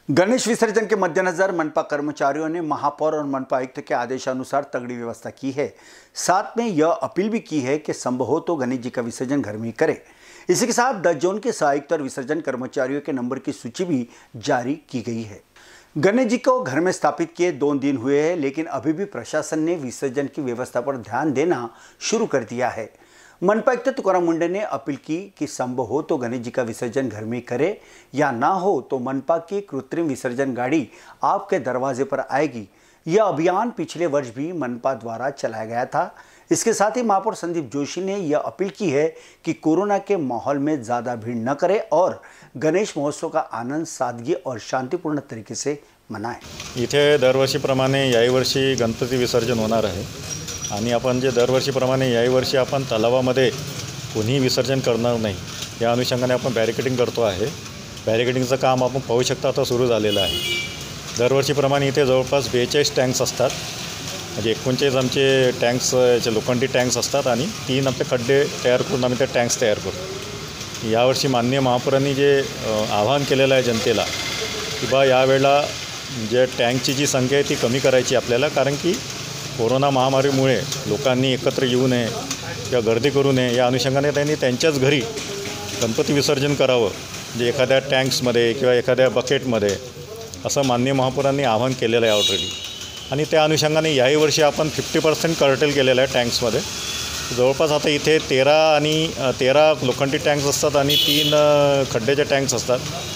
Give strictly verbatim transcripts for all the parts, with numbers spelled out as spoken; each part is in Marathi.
गणेश विसर्जन के मद्देनजर मनपा कर्मचारियों ने महापौर और मनपा आयुक्त के आदेशानुसार तगड़ी व्यवस्था की है। साथ में यह अपील भी की है कि संभव हो तो गणेश जी का विसर्जन घर में ही करें। इसी के साथ दस जोन के सहायक और विसर्जन कर्मचारियों के नंबर की सूची भी जारी की गई है। गणेश जी को घर में स्थापित किए दो दिन हुए हैं, लेकिन अभी भी प्रशासन ने विसर्जन की व्यवस्था पर ध्यान देना शुरू कर दिया है। मनपा आयुक्त तुकाराम मुंडे ने अपील की कि संभव हो तो गणेश जी का विसर्जन घर में करे, या ना हो तो मनपा की कृत्रिम विसर्जन गाड़ी आपके दरवाजे पर आएगी। यह अभियान पिछले वर्ष भी मनपा द्वारा चलाया गया था। इसके साथ ही महापौर संदीप जोशी ने यह अपील की है कि कोरोना के माहौल में ज़्यादा भीड़ न करे और गणेश महोत्सव का आनंद सादगी और शांतिपूर्ण तरीके से मनाएं। इथे दरवर्षीप्रमाणे याही वर्षी गणपती विसर्जन होणार आहे आणि आपण जे दरवर्षीप्रमाणे याही वर्षी आपण तलावामध्ये कोणीही विसर्जन करणार नाही या अनुषंगाने आपण बॅरिकेडिंग करतो आहे। बॅरिकेडिंगचं काम आपण पाहू शकता आता सुरू झालेलं आहे। दरवर्षीप्रमाणे इथे जवळपास बेचाळीस टँक्स असतात, म्हणजे एकोणचाळीस आमचे टँक्स लोखंडी टँक्स असतात आणि तीन आपले खड्डे तयार करून आम्ही ते टँक्स तयार करतो। यावर्षी माननीय महापौरांनी जे आवाहन केलेलं आहे जनतेला की बा यावेळेला जे टँकची जी संख्या आहे ती कमी करायची आपल्याला, कारण की कोरोना महामारीमुळे लोकांनी एकत्र येऊ नये किंवा गर्दी करू नये या अनुषंगाने त्यांनी त्यांच्याच घरी गणपती विसर्जन करावं, म्हणजे एखाद्या टँक्समध्ये किंवा एखाद्या बकेटमध्ये, असं माननीय महापौरांनी आवाहन केलेलं आहे ऑलरेडी। आणि त्या अनुषंगाने याही वर्षी आपण फिफ्टी पर्सेंट कर्टेल केलेलं आहे टँक्समध्ये। जवळपास आता इथे तेरा आणि तेरा लोखंडी टँक्स असतात आणि तीन खड्ड्याचे टँक्स असतात।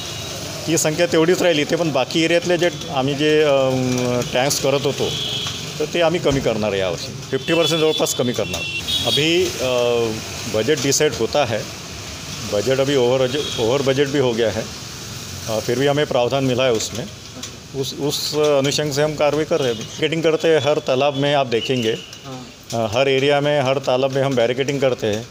ही संख्या तेवढीच राहिली इथे, पण बाकी एरियातले जे आम्ही जे टँक्स करत होतो तो ते आम्ही कमी करणार है यावर्षी, फिफ्टी परसेंट जवळपास कमी करना। अभी बजट डिसाइड होता है, बजट अभी ओवर ओवर बजट भी हो गया है, फिर भी हमें प्रावधान मिला है उसमें, उस उस अनुषंग से हम कार्रवाई कर रहे हैं। बैरिकेडिंग करते हैं हर तालाब में, आप देखेंगे हर एरिया में हर तालाब में हम बैरिकेडिंग करते हैं।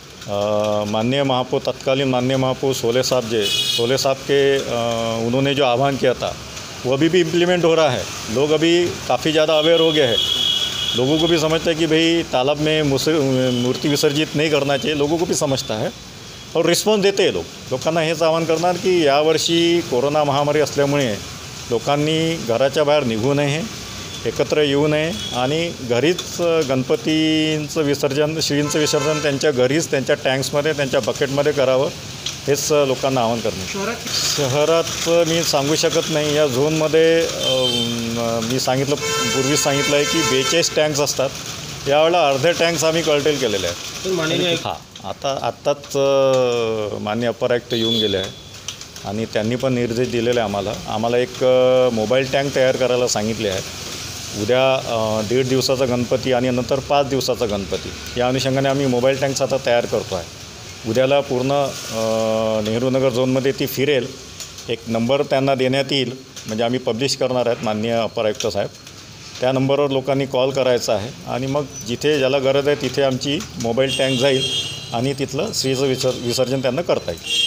माननीय महापौर तत्कालीन माननीय महापौर सोले साहब जे सोले साहब के आ, उन्होंने जो आह्वान किया था वो अभी भी इम्प्लीमेंट हो रहा है। लोग अभी काफ़ी ज़्यादा अवेयर हो गए हैं, लोगों को भी समझता है कि भाई तालाब में मूर्ति विसर्जित नहीं करना चाहिए, लोगों को भी समझता है और रिस्पॉन्स देते हैं लोग। लोकांना हेच आवाहन करणार की यावर्षी कोरोना महामारी असल्यामुळे लोकांनी घराच्या बाहेर निघू नये, एकत्र येऊ नये आणि घरीच गणपतींचं विसर्जन श्रींचं विसर्जन त्यांच्या घरीच त्यांच्या टँक्समध्ये त्यांच्या बकेटमध्ये करावं, हेच लोकांना आवाहन करणे। शहरात शहरात मी सांगू शकत नाही। या झोनमध्ये मी सांगितलं पूर्वी सांगितलं आहे की बेचाळीस टँक्स असतात, यावेळेला अर्धे टँक्स आम्ही कर्टेल केलेले आहेत। हां, आता आत्ताच माननीय अपर आयुक्त येऊन गेले आहे आणि त्यांनी पण निर्देश दिलेले आम्हाला आम्हाला एक मोबाईल टँक तयार करायला सांगितले आहे। उद्या दीड दिवसाचा गणपती आणि नंतर पाच दिवसाचा गणपती या अनुषंगाने आम्ही मोबाईल टँक्स आता तयार करतो आहे। उद्याला पूर्ण नेहरू नगर झोनमध्ये ती फिरेल, एक नंबर त्यांना देण्यात येईल, म्हणजे आम्ही पब्लिश करणार आहेत माननीय अपर आयुक्त साहेब। त्या नंबरवर लोकांनी कॉल करायचा आहे आणि मग जिथे ज्याला गरज आहे तिथे आमची मोबाईल टँक जाईल आणि तिथलं श्रीचं विसर्जन त्यांना करता येईल।